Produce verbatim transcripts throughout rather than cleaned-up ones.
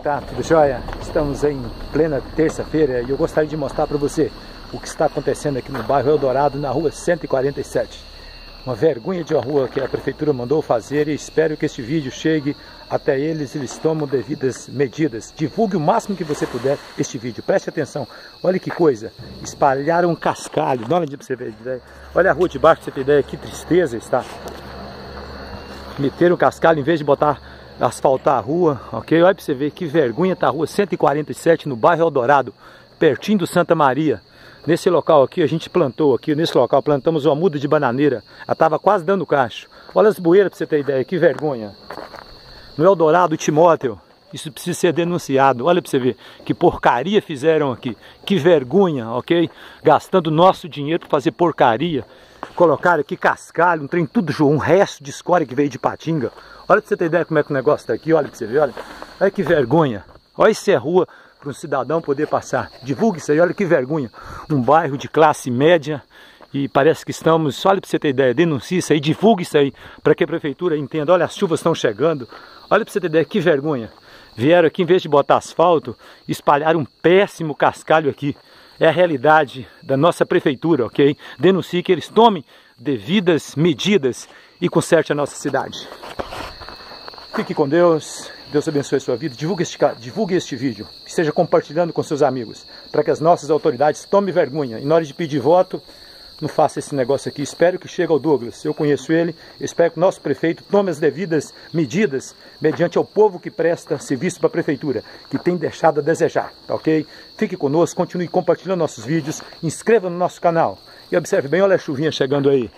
tá? Tudo jóia? Estamos em plena terça-feira e eu gostaria de mostrar para você o que está acontecendo aqui no bairro Eldorado, na rua cento e quarenta e sete. Uma vergonha de uma rua que a prefeitura mandou fazer e espero que este vídeo chegue até eles e eles tomam devidas medidas. Divulgue o máximo que você puder este vídeo, preste atenção. Olha que coisa, espalharam um cascalho, olha onde você vê ideia. Olha a rua de baixo, pra você ter ideia, que tristeza está. Meteram o cascalho em vez de botar, asfaltar a rua, ok? Olha pra você ver que vergonha tá a rua cento e quarenta e sete no bairro Eldorado, pertinho do Santa Maria. Nesse local aqui a gente plantou, aqui nesse local plantamos uma muda de bananeira. Ela estava quase dando cacho. Olha as bueiras para você ter ideia, que vergonha. No Eldorado, Timóteo, isso precisa ser denunciado. Olha para você ver, que porcaria fizeram aqui. Que vergonha, ok? Gastando nosso dinheiro para fazer porcaria. Colocaram aqui cascalho, um trem tudo, um resto de escória que veio de Patinga. Olha para você ter ideia como é que o negócio está aqui, olha para você ver, olha. Olha que vergonha. Olha isso é rua para um cidadão poder passar. Divulgue isso aí, olha que vergonha. Um bairro de classe média e parece que estamos, olha para você ter ideia, denuncie isso aí, divulgue isso aí para que a prefeitura entenda. Olha, as chuvas estão chegando, olha para você ter ideia, que vergonha. Vieram aqui, em vez de botar asfalto, espalharam um péssimo cascalho aqui. É a realidade da nossa prefeitura, ok? Denuncie que eles tomem devidas medidas e conserte a nossa cidade. Fique com Deus. Deus abençoe a sua vida. Divulgue este, divulgue este vídeo. Esteja compartilhando com seus amigos. Para que as nossas autoridades tomem vergonha. E na hora de pedir voto, não faça esse negócio aqui. Espero que chegue ao Douglas. Eu conheço ele. Espero que o nosso prefeito tome as devidas medidas mediante ao povo que presta serviço para a prefeitura, que tem deixado a desejar. Tá ok? Fique conosco. Continue compartilhando nossos vídeos. Inscreva no nosso canal. E observe bem, olha a chuvinha chegando aí.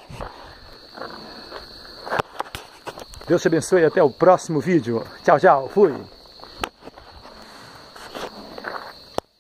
Deus te abençoe e até o próximo vídeo. Tchau, tchau. Fui.